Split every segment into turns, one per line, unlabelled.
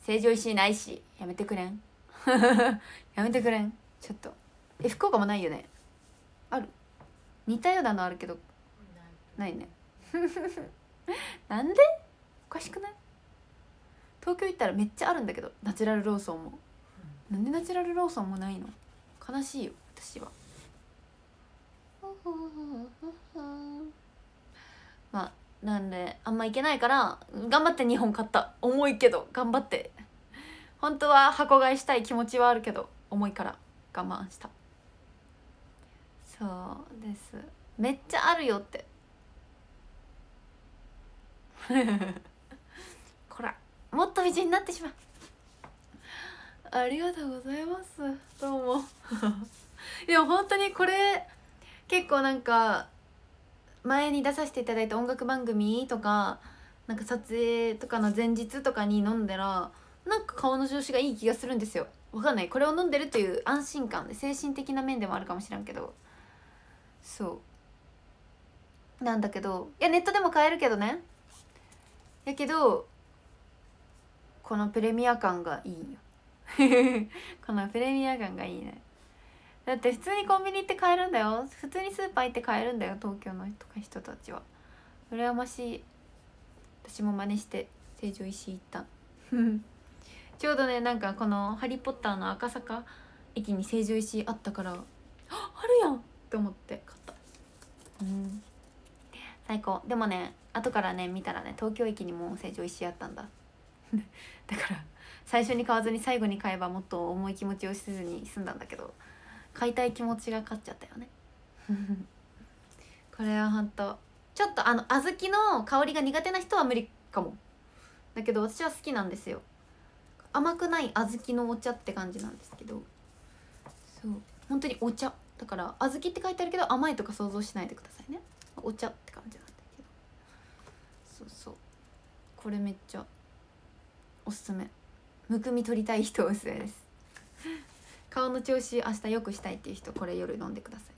成城石井ないし、やめてくれんやめてくれん、ちょっと。福岡もないよね。ある？似たようなのあるけどないねなんで？おかしくない？東京行ったらめっちゃあるんだけど、ナチュラルローソンも。なんでナチュラルローソンもないの？悲しいよ私は。まあなんであんま行けないから頑張って2本買った。重いけど頑張って。本当は箱買いしたい気持ちはあるけど重いから我慢した。そうです。めっちゃあるよってこら、もっと美人になってしまう。ありがとうございます。どうもでも本当にこれ結構なんか前に出させていただいた音楽番組とかなんか撮影とかの前日とかに飲んだらなんか顔の調子がいい気がするんですよ。わかんない、これを飲んでるという安心感で、精神的な面でもあるかもしらんけど、そうなんだけど、いやネットでも買えるけどね。やけどこのプレミア感がいいよこのプレミア感がいいね。だって普通にコンビニ行って買えるんだよ。普通にスーパー行って買えるんだよ、東京の人たちは。羨ましい。私も真似して成城石井行ったちょうどね、なんかこの「ハリー・ポッター」の赤坂駅に成城石井あったから、あるやんって思って買った。最高。でもね、後からね見たらね、東京駅にも成城石井あったんだだから最初に買わずに最後に買えばもっと重い気持ちをせずに済んだんだけど、買いたい気持ちが勝っちゃったよねこれはほんとちょっと小豆の香りが苦手な人は無理かも。だけど私は好きなんですよ。甘くない小豆のお茶って感じなんですけど、そう本当にお茶だから小豆って書いてあるけど甘いとか想像しないでくださいね。お茶って感じなんだけど、そうそう、これめっちゃおすすめ。むくみ取りたい人おすすめです顔の調子明日良くしたいっていう人、これ夜飲んでくださ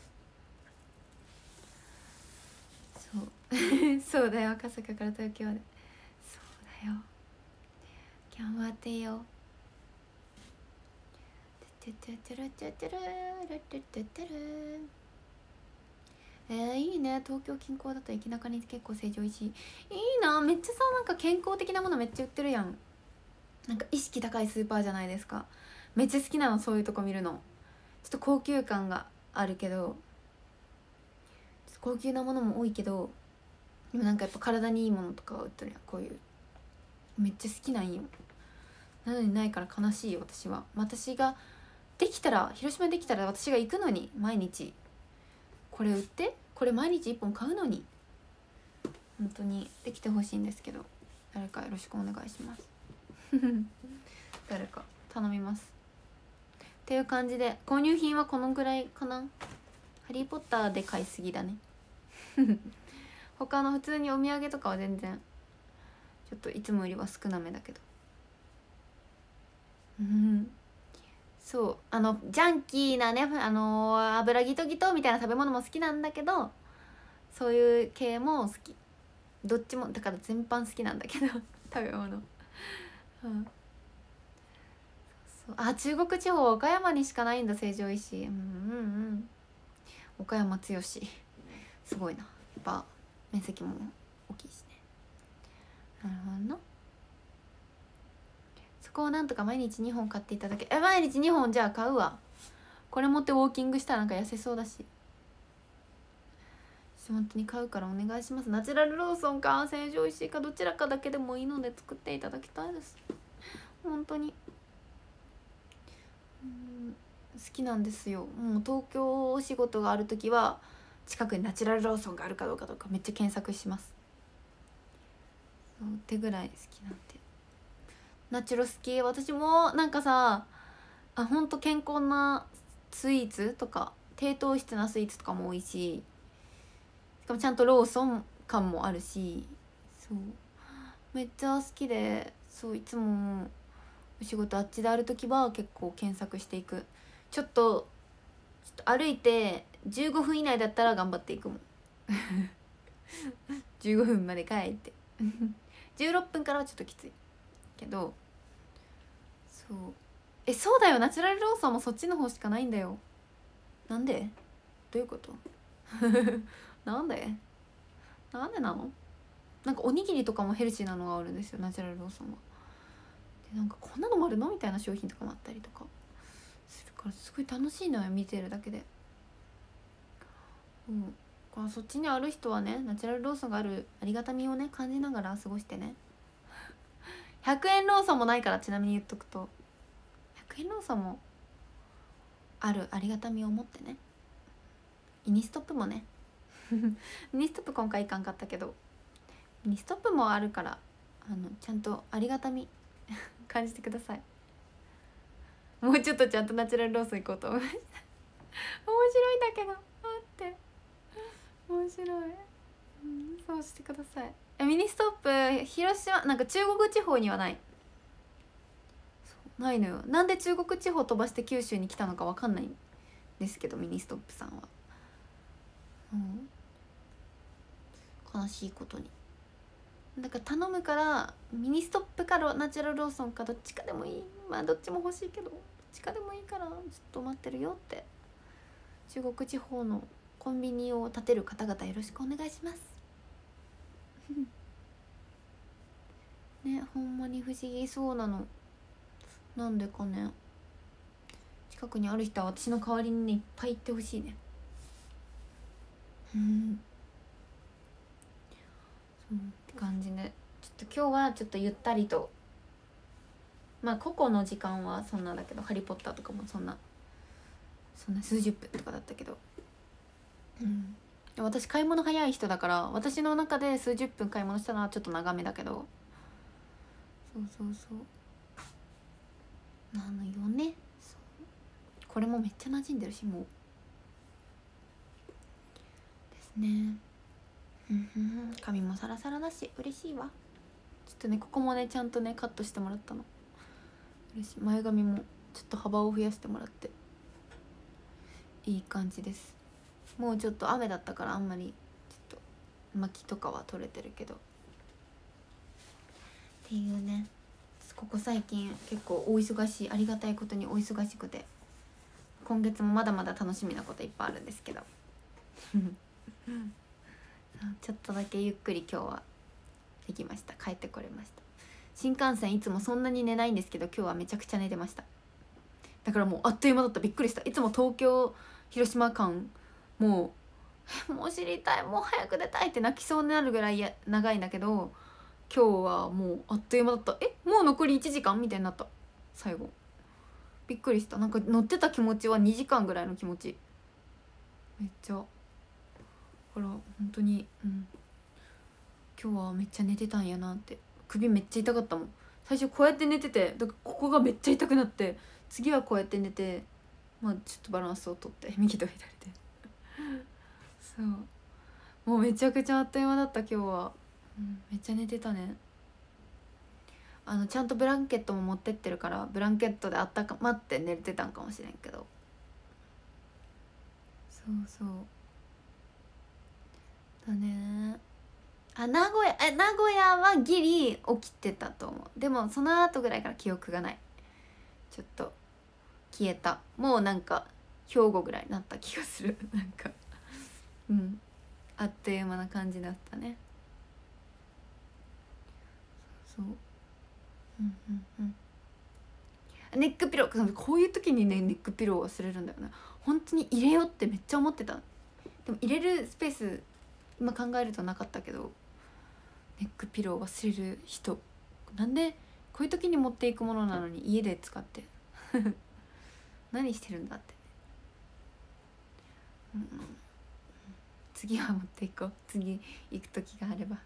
い。そうそうだよ、赤坂から東京まで。そうだよ、頑張ってよ。いいね。東京近郊だと駅中に結構成城石井いいな。めっちゃさ、なんか健康的なものめっちゃ売ってるやん。なんか意識高いスーパーじゃないですか。めっちゃ好きなの、そういうとこ見るの。ちょっと高級感があるけど、高級なものも多いけど、でもなんかやっぱ体にいいものとかは売ってるやん。こういうめっちゃ好きなんよ。なのにないから悲しいよ私は。私ができたら、広島できたら私が行くのに、毎日これ売って、これ毎日1本買うのに、本当にできてほしいんですけど、誰かよろしくお願いします誰か頼みますっていう感じで、購入品はこのぐらいかな。ハリー・ポッターで買いすぎだね他の普通にお土産とかは全然ちょっといつもよりは少なめだけど、そうジャンキーなね、油ギトギトみたいな食べ物も好きなんだけど、そういう系も好き。どっちもだから全般好きなんだけど食べ物、そう中国地方岡山にしかないんだ成城石井。岡山強しすごいな。やっぱ面積も大きいしね。なるほどな。そこをなんとか毎日2本買っていただけ。毎日2本じゃあ買うわ。これ持ってウォーキングしたらなんか痩せそうだし、本当に買うからお願いします。ナチュラルローソンか成城石井かどちらかだけでもいいので作っていただきたいです。本当に好きなんですよ。もう東京お仕事がある時は近くにナチュラルローソンがあるかどうかとかめっちゃ検索します。そうってぐらい好きなんで。ナチュロ好き。私もなんかさ、ほんと健康なスイーツとか低糖質なスイーツとかも多いし、しかもちゃんとローソン感もあるし、そうめっちゃ好きで、そういつもお仕事あっちである時は結構検索していく。ちょっと歩いて15分以内だったら頑張っていくもん15分まで帰って16分からはちょっときついけどそうそうだよ、ナチュラルローソンもそっちの方しかないんだよ。なんでどういうことなんでなんでなの。なんかおにぎりとかもヘルシーなのがあるんですよ、ナチュラルローソンは。でなんかこんなのもあるのみたいな商品とかもあったりとかするからすごい楽しいのよ、見てるだけで。そっちにある人はね、ナチュラルローソンがあるありがたみをね感じながら過ごしてね。100円ローソンもないから、ちなみに言っとくと100円ローソンもあるありがたみを持ってね。ミニストップもねミニストップ今回いかんかったけど、ミニストップもあるからちゃんとありがたみ感じてください。もうちょっとちゃんとナチュラルローソン行こうと思いました面白いんだけど、待って面白い、そうしてください。ミニストップ広島なんか中国地方にはない。そうないのよ。なんで中国地方飛ばして九州に来たのかわかんないんですけど、ミニストップさんは、悲しいことに。だから頼むから、ミニストップかナチュラルローソンかどっちかでもいい。まあどっちも欲しいけどどっちかでもいいからずっと待ってるよって、中国地方のコンビニを建てる方々よろしくお願いしますね、ほんまに不思議。そうなの。なんでかね。近くにある人は私の代わりにねいっぱい行ってほしいね。そうって感じで、ちょっと今日はちょっとゆったりと、まあ個々の時間はそんなだけど、ハリーポッターとかもそんな数十分とかだったけど、私買い物早い人だから、私の中で数十分買い物したのはちょっと長めだけど、そうなのよね。これもめっちゃ馴染んでるし、もうですね。髪もサラサラだし嬉しいわ。ちょっとねここもねちゃんとねカットしてもらったの嬉しい。前髪もちょっと幅を増やしてもらっていい感じです。もうちょっと雨だったからあんまりちょっと巻きとかは取れてるけどっていうね。ここ最近結構お忙しい、ありがたいことにお忙しくて、今月もまだまだ楽しみなこといっぱいあるんですけどちょっとだけゆっくり今日はできました。帰ってこれました。新幹線いつもそんなに寝ないんですけど、今日はめちゃくちゃ寝てました。だからもうあっという間だった。びっくりした。いつも東京広島間もう知りたい、もう早く出たいって泣きそうになるぐらい長いんだけど、今日はもうあっという間だった。もう残り1時間みたいになった。最後びっくりした。なんか乗ってた気持ちは2時間ぐらいの気持ち。めっちゃほら本当に、今日はめっちゃ寝てたんやなって。首めっちゃ痛かったもん最初。こうやって寝てて、だからここがめっちゃ痛くなって、次はこうやって寝て、まあちょっとバランスをとって右と左でそうもうめちゃくちゃあっという間だった今日は。めっちゃ寝てたね。ちゃんとブランケットも持ってってるから、ブランケットであったかまって寝てたんかもしれんけど、そうだね。名古屋はギリ起きてたと思う。でもその後ぐらいから記憶がない。ちょっと消えた。もうなんか兵庫ぐらいになった気がするなんかあっという間な感じだったね。そうネックピロー、こういう時にねネックピロー忘れるんだよな。本当に入れようってめっちゃ思ってた。でも入れるスペース今考えるとなかったけど、ネックピロー忘れる人、なんでこういう時に持っていくものなのに家で使って何してるんだって、次は持っていこう。次行く時があれば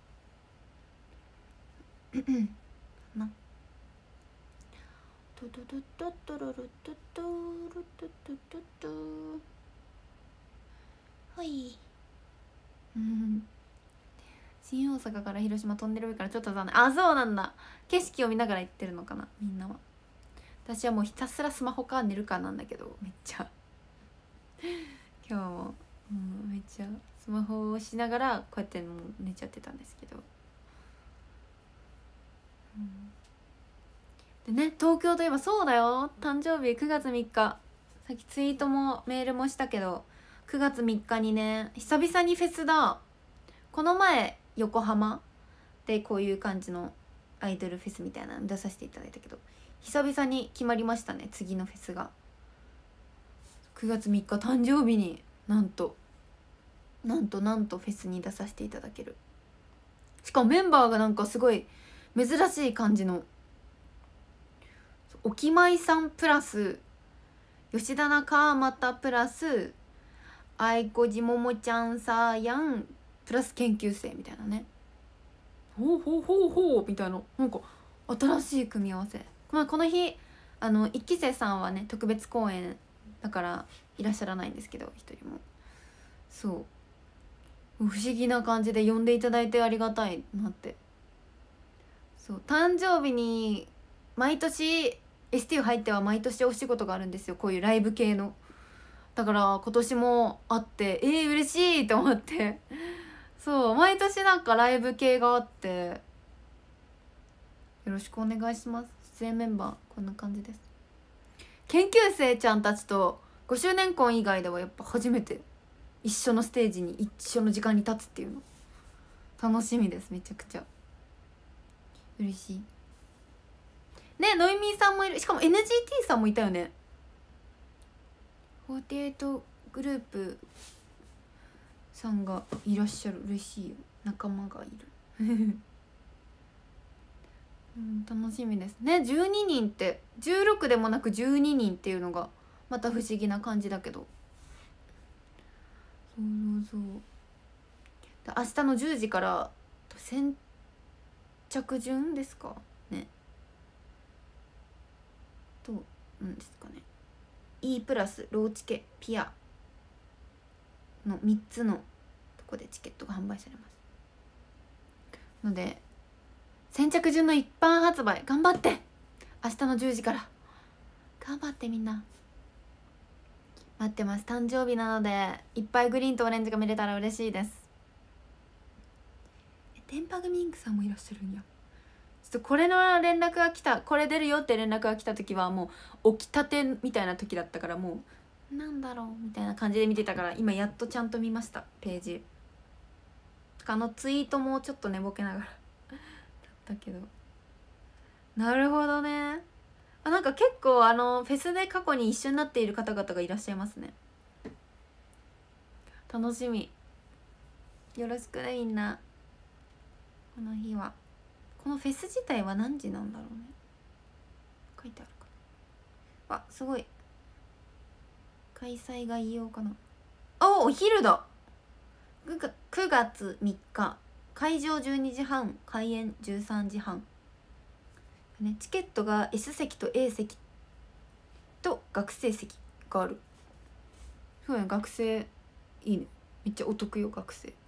な。トトトトトロロトトロトトトトほい。新大阪から広島飛んでる上からちょっと残念。あ、そうなんだ。景色を見ながら行ってるのかなみんなは。私はもうひたすらスマホか寝るかなんだけど、めっちゃ今日も、めっちゃスマホをしながらこうやってもう寝ちゃってたんですけど、 でね、東京といえばそうだよ、誕生日9月3日、さっきツイートもメールもしたけど、9月3日にね、久々にフェスだ。この前横浜でこういう感じのアイドルフェスみたいなの出させていただいたけど、久々に決まりましたね、次のフェスが。9月3日誕生日になんとフェスに出させていただける。しかもメンバーがなんかすごい珍しい感じの、おきまいさんプラス吉田中川又プラス愛子じももちゃんさーやんプラス研究生みたいなね、ほうほうほうほうみたいな、なんか新しい組み合わせ。まあこの日一期生さんはね特別公演だからいらっしゃらないんですけど、一人も。そう不思議な感じで呼んでいただいてありがたいなって。そう誕生日に毎年 STU 入っては毎年お仕事があるんですよ、こういうライブ系の。だから今年もあって、嬉しいと思って。そう毎年なんかライブ系があって、よろしくお願いします。出演メンバーこんな感じです。研究生ちゃんたちと5周年婚以外ではやっぱ初めて一緒のステージに一緒の時間に立つっていうの楽しみです。めちゃくちゃ嬉しいね。ノイミーさんもいる。しかも NGT さんもいたよね。48グループさんがいらっしゃる。嬉しいよ、仲間がいるうん、楽しみですね。12人って16でもなく12人っていうのがまた不思議な感じだけど、そう明日の10時から先着順ですかね、となんですかね、 E プラスローチケピアの3つのとこでチケットが販売されますので、先着順の一般発売頑張って、明日の10時から頑張って、みんな待ってます。誕生日なのでいっぱいグリーンとオレンジが見れたら嬉しいです。電波組インクさんもいらっしゃるんや。ちょっとこれの連絡が来た、これ出るよって連絡が来た時はもう起きたてみたいな時だったから、もうなんだろうみたいな感じで見てたから、今やっとちゃんと見ましたページ。ツイートもちょっと寝ぼけながらだったけど、なるほどね。なんか結構フェスで過去に一緒になっている方々がいらっしゃいますね。楽しみ。よろしくねみんな。この日はこのフェス自体は何時なんだろうね、書いてあるかな。すごい、開催概要かな。お昼だ。9月3日、会場12時半、開演13時半ね。チケットが S 席と A 席と学生席がある。そうや、学生いいね、めっちゃお得よ学生。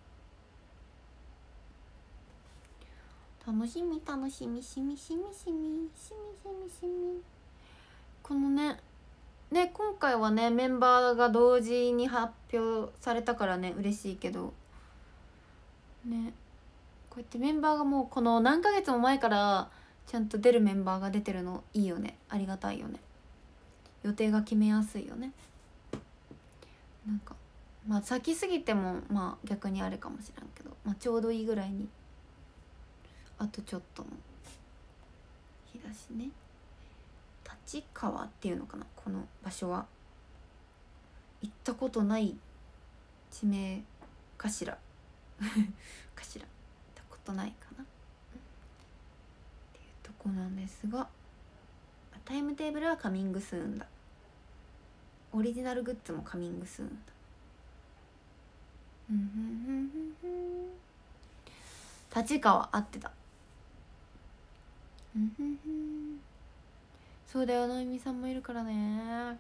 楽しみ楽しみしみしみしみしみしみしみ。このね今回はねメンバーが同時に発表されたからね嬉しいけどね、こうやってメンバーがもうこの何ヶ月も前からちゃんと出るメンバーが出てるのいいよね、ありがたいよね。予定が決めやすいよね。なんか先すぎても逆にあれかもしれんけど、ちょうどいいぐらいにあとちょっとの日だしね。立川っていうのかな、この場所は。行ったことない地名かしら行ったことないかなっていうとこなんですが、タイムテーブルはカミングスーンだ。オリジナルグッズもカミングスーンだ。立川合ってた。そうだよ、のいみさんもいるからね。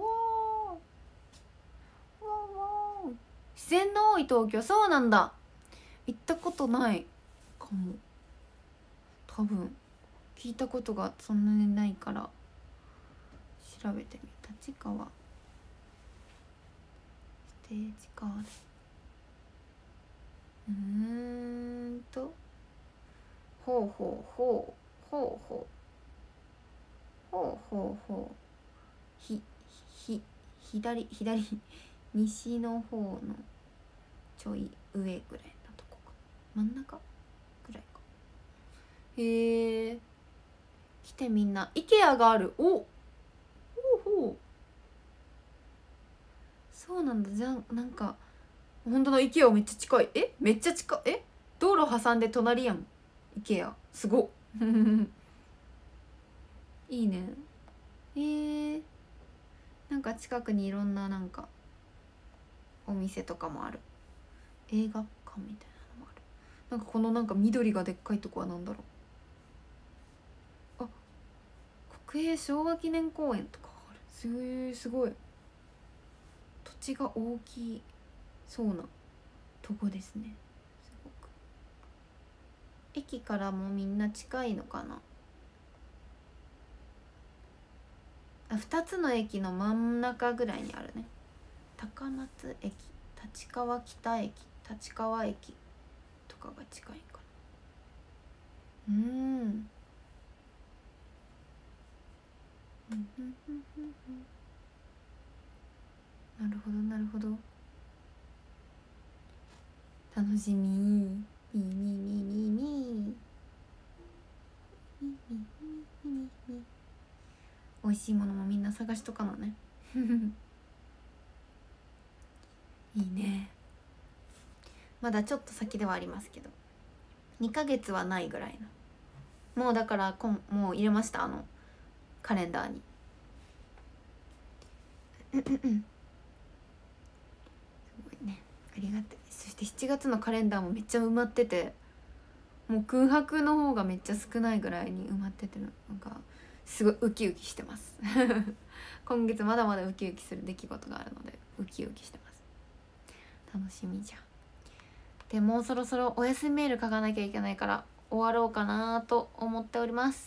自然の多い東京、そうなんだ。行ったことないかも。多分聞いたことがそんなにないから調べてみる。立川ステージカード。ほうほうほうほうほう。 ほうほう左西の方のちょい上ぐらいのとこか、真ん中ぐらいか。へえ、来てみんな。IKEA がある。おほうほう、そうなんだ。じゃあなんか本当の IKEA めっちゃ近い。めっちゃ近い。道路挟んで隣やん IKEA。すごっいいね。なんか近くにいろんななんかお店とかもある。映画館みたいなのもある。なんかこのなんか緑がでっかいとこはなんだろう。あ、国営昭和記念公園とかある。すごい土地が大きいそうなとこですね。すごく駅からもみんな近いのかな。2つの駅の真ん中ぐらいにあるね。高松駅、立川北駅、立川駅とかが近いかな。なるほどなるほど。楽しみ。美味しいものもみんな探しとかなねいいね。まだちょっと先ではありますけど、2ヶ月はないぐらいの。もうだからもう入れました、カレンダーにすごいね、ありがたい。そして7月のカレンダーもめっちゃ埋まってて、もう空白の方がめっちゃ少ないぐらいに埋まってて、なんかすごいウキウキしてます今月まだまだウキウキする出来事があるのでウキウキしてます。楽しみじゃん。でもうそろそろお休みメール書かなきゃいけないから終わろうかなと思っております。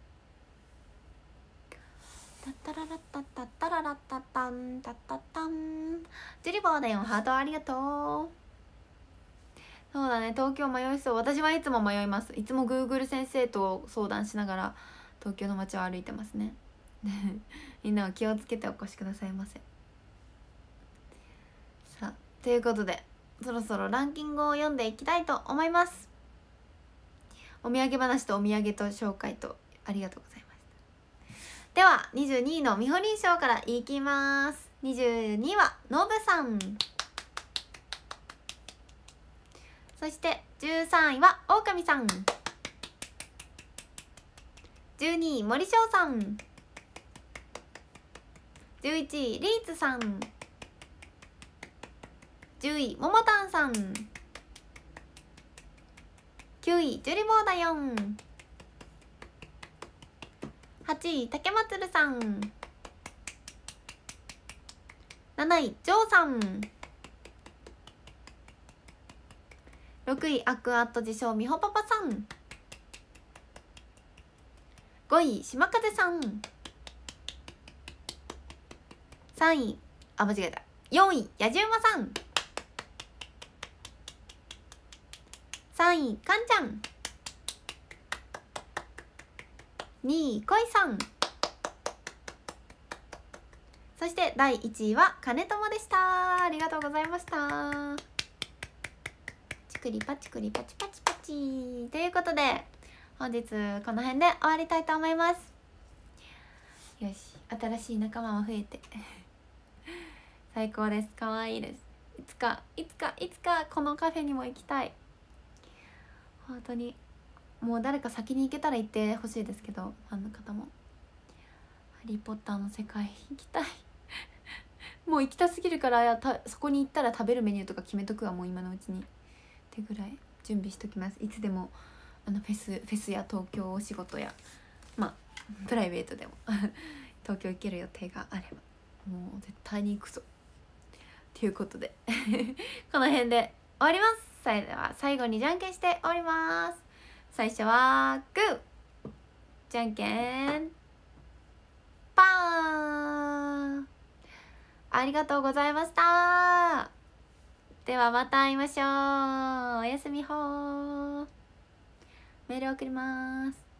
タッタララッタッタッタララッタッタンタッタッタン。ジュリボーだよ、ハートありがとう。そうだね、東京迷いそう。私はいつも迷います。いつも Google 先生と相談しながら東京の街を歩いてますねみんなは気をつけてお越しくださいませ。さあ、ということでそろそろランキングを読んでいきたいと思います。お土産話とお土産と紹介とありがとうございました。では22位のみほりん賞からいきます。22位はのぶさん。そして13位はオオカミさん。12位森翔さん。11位リーツさん。10位ももたんさん。9位ジュリボーだよん。8位竹まつるさん。7位ジョーさん。6位アクアット自称みほパパさん。5位島風さん。3位間違えた、4位やじうまさん。3位かんちゃん。2位こいさん。そして第1位は金友でした。ありがとうございました。チクリパチクリパチパチパチということで本日この辺で終わりたいと思います。よし、新しい仲間も増えて最高です。可愛いです。いつかこのカフェにも行きたい。本当にもう誰か先に行けたら行ってほしいですけど、ファンの方もハリーポッターの世界行きたいもう行きたすぎるからそこに行ったら食べるメニューとか決めとくわ、もう今のうちにってぐらい準備しときます。いつでもフェスや東京お仕事やまあプライベートでも東京行ける予定があればもう絶対に行くぞということでこの辺で終わります。それでは最後にじゃんけんして終わります。最初はグーじゃんけんパーン。ありがとうございました。ではまた会いましょう。おやすみほー。メール送ります。